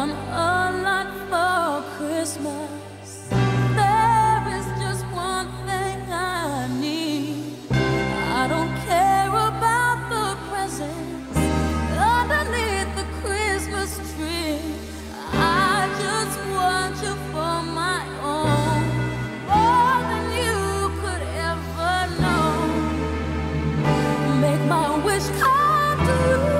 want a lot for Christmas. There is just one thing I need. I don't care about the presents underneath the Christmas tree. I just want you for my own, more than you could ever know. Make my wish come true.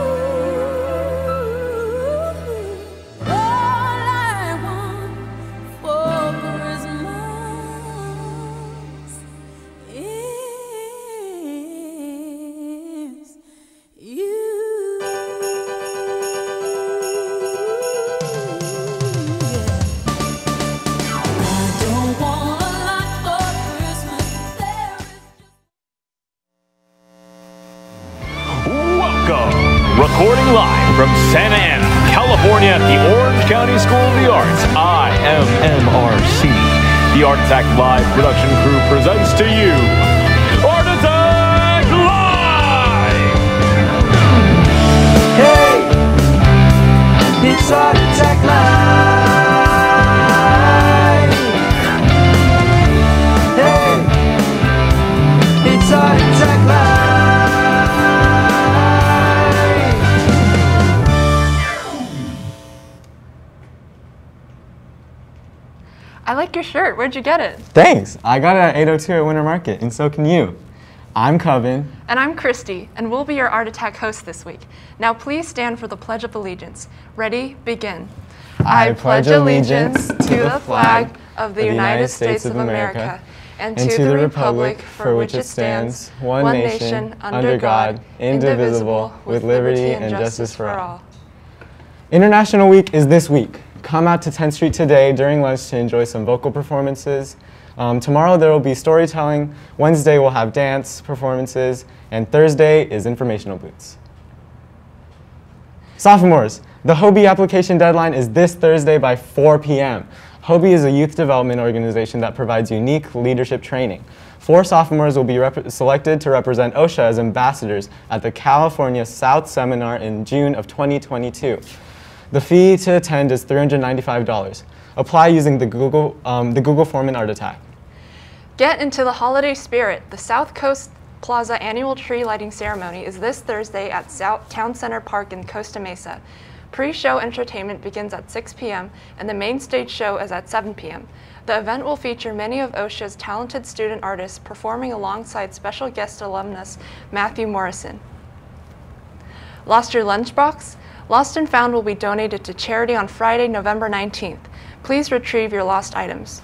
Recording live from Santa Ana, California at the Orange County School of the Arts, IMMRC. The Art Attack Live production crew presents to you Art Attack Live! Hey, it's Art Attack Live! Hey, it's Art Attack Live! I like your shirt. Where'd you get it? Thanks. I got it at 802 at Winter Market, and so can you. I'm Coven. And I'm Christy, and we'll be your Art Attack hosts this week. Now please stand for the Pledge of Allegiance. Ready? Begin. I pledge allegiance to the flag of the United States of America and to the republic for which it stands, one nation, under God, indivisible, with liberty and justice for all. International Week is this week. Come out to 10th Street today during lunch to enjoy some vocal performances. Tomorrow there will be storytelling, Wednesday we'll have dance performances, and Thursday is informational booths. Sophomores, the Hobie application deadline is this Thursday by 4 p.m. Hobie is a youth development organization that provides unique leadership training. 4 sophomores will be selected to represent OSHA as ambassadors at the California South Seminar in June of 2022. The fee to attend is $395. Apply using the Google form in Art Attack. Get into the holiday spirit. The South Coast Plaza annual tree lighting ceremony is this Thursday at Town Center Park in Costa Mesa. Pre-show entertainment begins at 6 p.m. and the main stage show is at 7 p.m. The event will feature many of OSHA's talented student artists performing alongside special guest alumnus Matthew Morrison. Lost your lunchbox? Lost and Found will be donated to charity on Friday, November 19th. Please retrieve your lost items.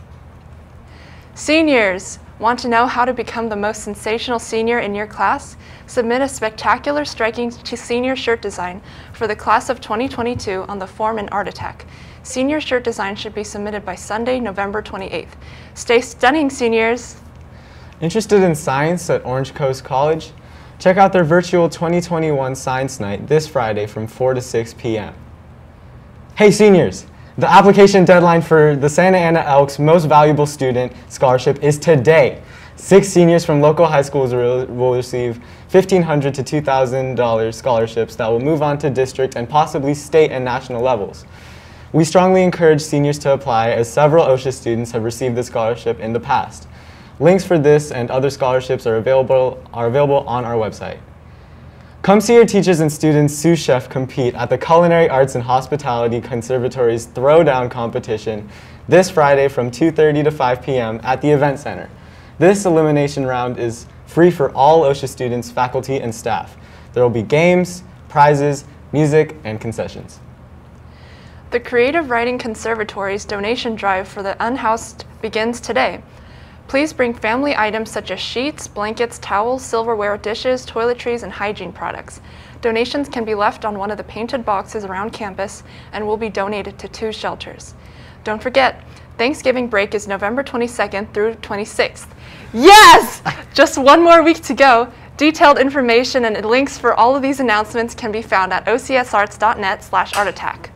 Seniors, want to know how to become the most sensational senior in your class? Submit a spectacular, striking senior shirt design for the class of 2022 on the form in Art Attack. Senior shirt design should be submitted by Sunday, November 28th. Stay stunning, seniors! Interested in science at Orange Coast College? Check out their virtual 2021 Science Night this Friday from 4 to 6 p.m. Hey seniors, the application deadline for the Santa Ana Elks Most Valuable Student Scholarship is today. 6 seniors from local high schools will receive $1,500 to $2,000 scholarships that will move on to district and possibly state and national levels. We strongly encourage seniors to apply as several OSHA students have received the scholarship in the past. Links for this and other scholarships are available on our website. Come see your teachers and students sous chef compete at the Culinary Arts and Hospitality Conservatory's Throwdown competition this Friday from 2:30 to 5 p.m. at the Event Center. This elimination round is free for all OSHA students, faculty, and staff. There will be games, prizes, music, and concessions. The Creative Writing Conservatory's donation drive for the unhoused begins today. Please bring family items such as sheets, blankets, towels, silverware, dishes, toiletries, and hygiene products. Donations can be left on one of the painted boxes around campus and will be donated to 2 shelters. Don't forget, Thanksgiving break is November 22nd through 26th. Yes! Just one more week to go. Detailed information and links for all of these announcements can be found at ocsarts.net/artattack.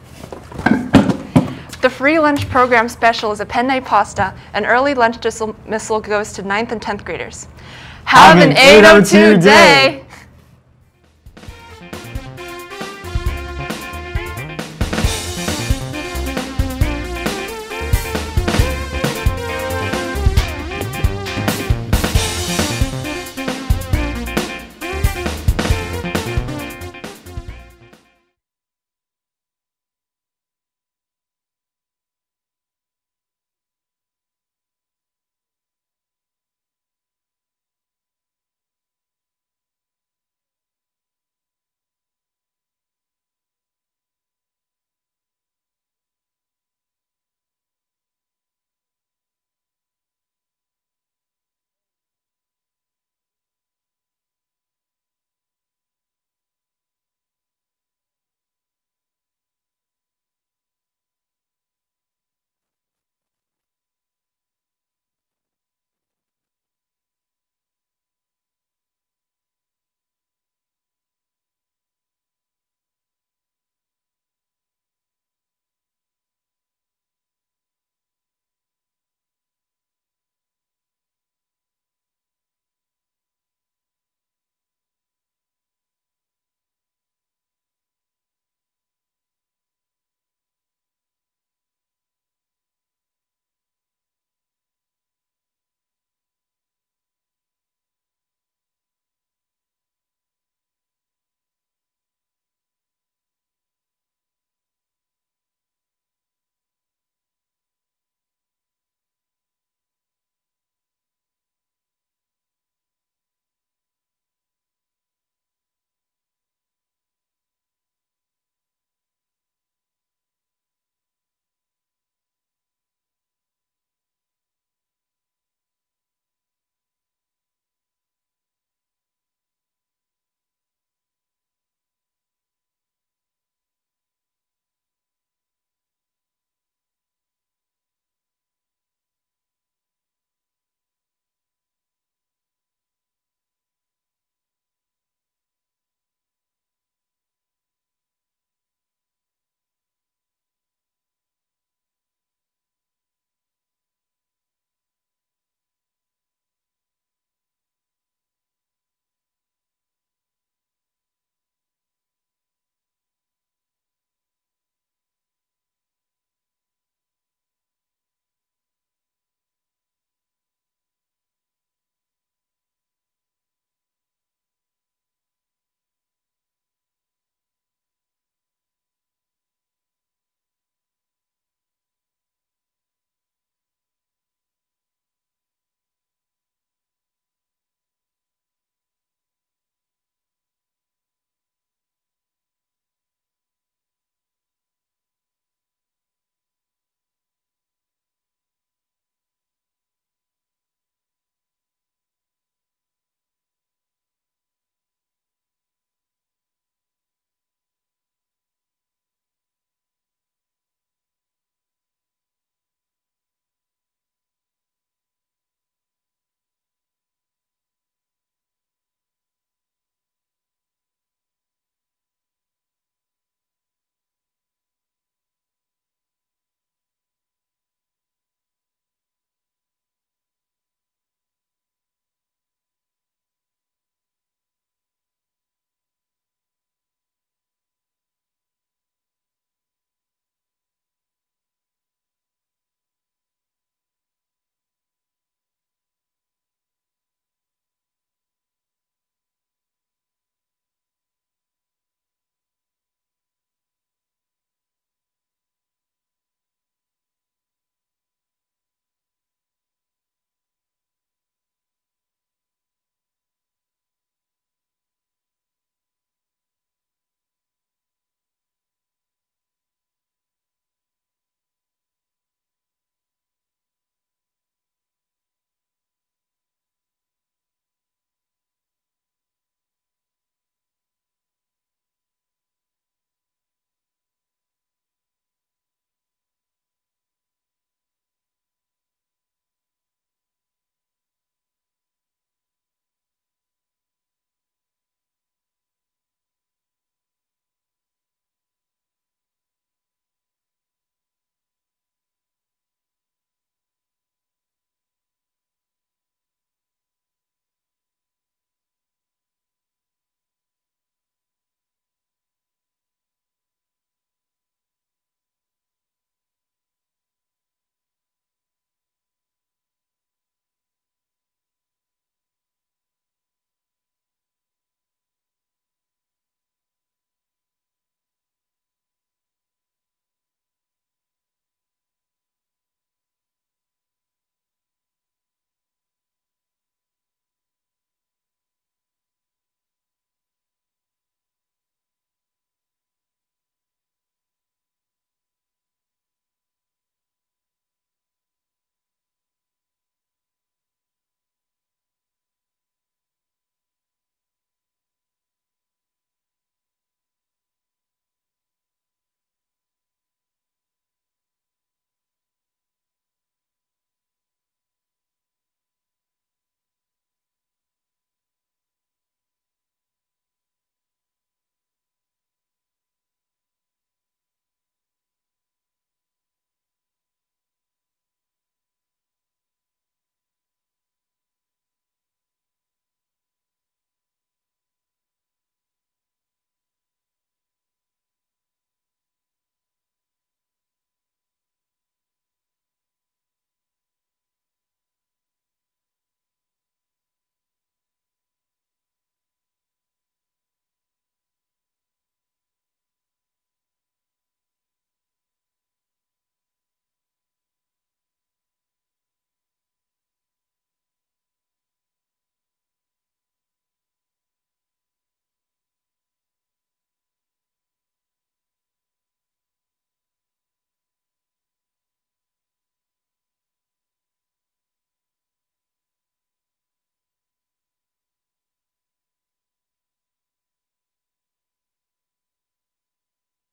The free lunch program special is a penne pasta, and early lunch dismissal goes to 9th and 10th graders. Have an 802 day!